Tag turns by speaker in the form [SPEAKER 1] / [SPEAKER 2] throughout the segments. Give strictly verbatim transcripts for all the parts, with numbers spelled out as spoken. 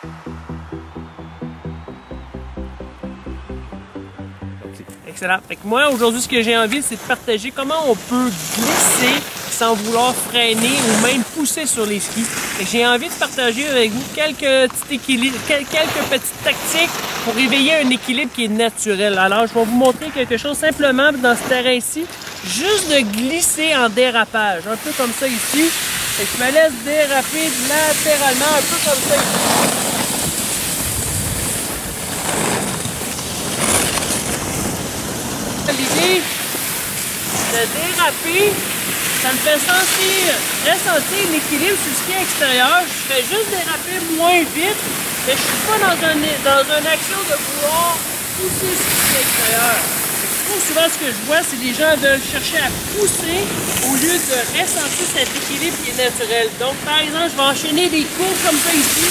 [SPEAKER 1] Excellent. Fait que moi, aujourd'hui, ce que j'ai envie, c'est de partager comment on peut glisser sans vouloir freiner ou même pousser sur les skis. J'ai envie de partager avec vous quelques petits équilibres, quelques petites tactiques pour éveiller un équilibre qui est naturel. Alors, je vais vous montrer quelque chose simplement dans ce terrain-ci, juste de glisser en dérapage, un peu comme ça ici. Et je me laisse déraper latéralement, un peu comme ça ici. L'idée de déraper, ça me fait sentir, ressentir l'équilibre sur le ski extérieur. Je fais juste déraper moins vite, mais je ne suis pas dans, un, dans une action de vouloir pousser sur le ski extérieur. Trop souvent, ce que je vois, c'est que les gens veulent chercher à pousser au lieu de ressentir cet équilibre qui est naturel. Donc, par exemple, je vais enchaîner des courbes comme ça ici.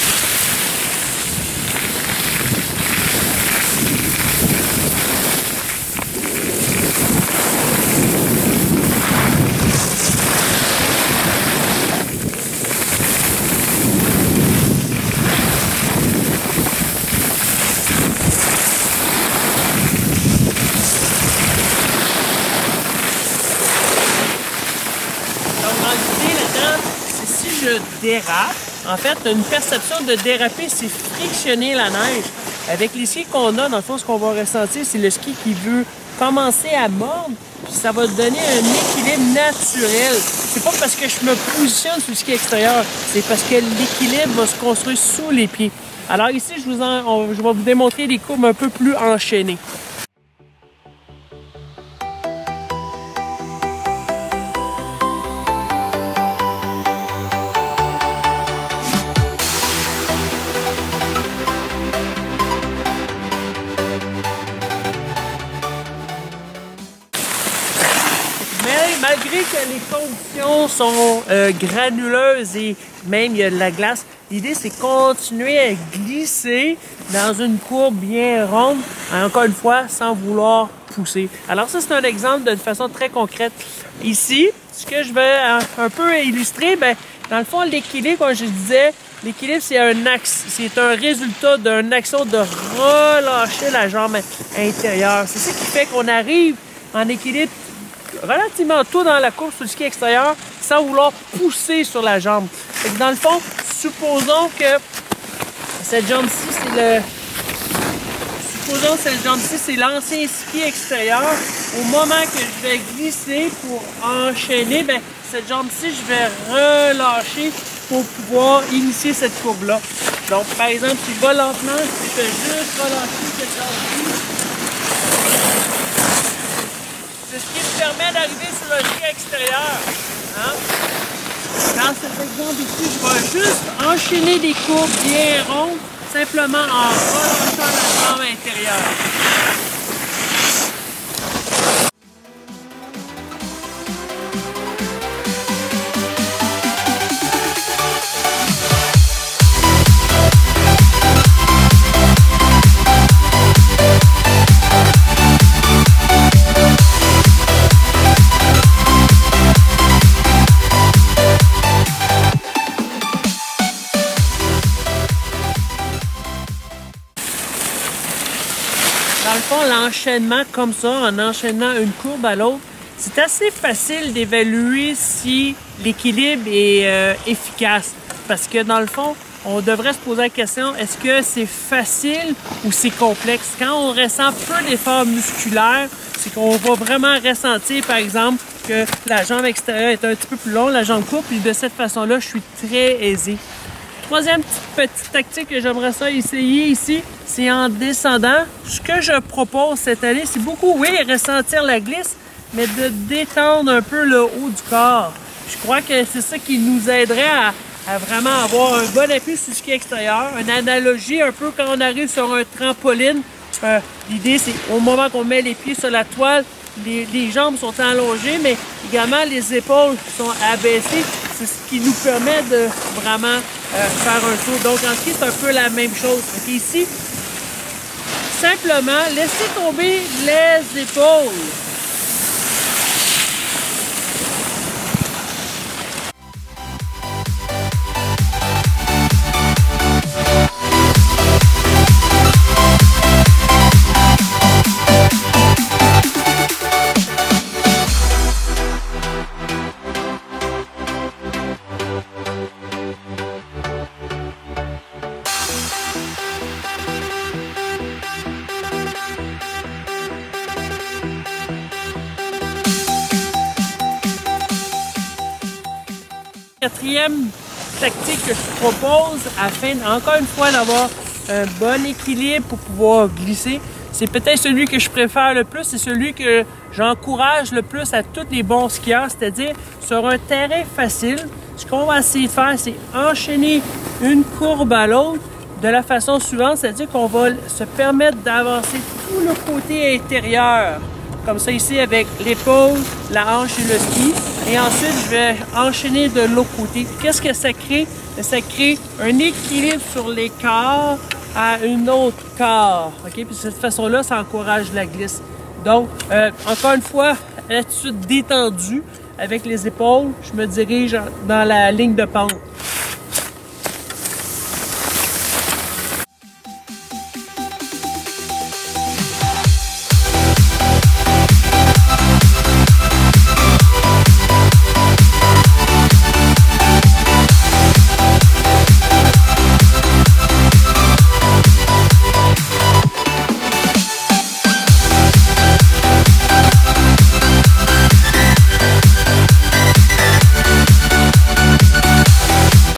[SPEAKER 1] Je dérape, en fait, une perception de déraper, c'est frictionner la neige. Avec les skis qu'on a, dans le fond, ce qu'on va ressentir, c'est le ski qui veut commencer à mordre, puis ça va donner un équilibre naturel. C'est pas parce que je me positionne sur le ski extérieur, c'est parce que l'équilibre va se construire sous les pieds. Alors ici, je, vous en, on, je vais vous démontrer des courbes un peu plus enchaînées. Malgré que les conditions sont euh, granuleuses et même il y a de la glace, l'idée c'est continuer à glisser dans une courbe bien ronde, encore une fois, sans vouloir pousser. Alors ça, c'est un exemple de façon très concrète. Ici, ce que je vais un, un peu illustrer, ben, dans le fond, l'équilibre, comme je disais, l'équilibre, c'est un axe, c'est un résultat d'une action de relâcher la jambe intérieure. C'est ça qui fait qu'on arrive en équilibre relativement tôt dans la course sur le ski extérieur sans vouloir pousser sur la jambe. Et dans le fond, supposons que cette jambe-ci, c'est le... Supposons que cette jambe-ci, c'est l'ancien ski extérieur. Au moment que je vais glisser pour enchaîner, ben, cette jambe-ci, je vais relâcher pour pouvoir initier cette courbe-là. Donc, par exemple, si je vais lentement, je fais juste relâcher cette jambe-ci. C'est ce qui me permet d'arriver sur le ski extérieur. Hein? Dans cet exemple ici, je vais juste enchaîner des courbes bien rondes, simplement en relâchant la jambe intérieure. Dans le fond, l'enchaînement comme ça, en enchaînant une courbe à l'autre, c'est assez facile d'évaluer si l'équilibre est euh, efficace. Parce que dans le fond, on devrait se poser la question, est-ce que c'est facile ou c'est complexe? Quand on ressent peu d'efforts musculaires, c'est qu'on va vraiment ressentir, par exemple, que la jambe extérieure est un petit peu plus longue, la jambe courte, puis de cette façon-là, je suis très aisé. Troisième petite tactique que j'aimerais ça essayer ici, c'est en descendant. Ce que je propose cette année, c'est beaucoup, oui, ressentir la glisse, mais de détendre un peu le haut du corps. Je crois que c'est ça qui nous aiderait à, à vraiment avoir un bon appui sur le ski extérieur. Une analogie un peu quand on arrive sur un trampoline. Euh, L'idée, c'est au moment qu'on met les pieds sur la toile, les, les jambes sont allongées, mais également les épaules sont abaissées. C'est ce qui nous permet de vraiment euh, faire un tour. Donc en ski, c'est un peu la même chose. Okay, ici, simplement, laissez tomber les épaules. quatrième tactique que je propose afin, encore une fois, d'avoir un bon équilibre pour pouvoir glisser, c'est peut-être celui que je préfère le plus, c'est celui que j'encourage le plus à tous les bons skieurs, c'est-à-dire sur un terrain facile, ce qu'on va essayer de faire, c'est enchaîner une courbe à l'autre de la façon suivante, c'est-à-dire qu'on va se permettre d'avancer tout le côté intérieur, comme ça ici avec l'épaule, la hanche et le ski, et ensuite je vais enchaîner de l'autre côté. Qu'est-ce que ça crée? Ça crée un équilibre sur les corps à une autre corps, ok? Puis de cette façon-là, ça encourage la glisse. Donc, euh, encore une fois, attitude détendue avec les épaules, je me dirige dans la ligne de pente.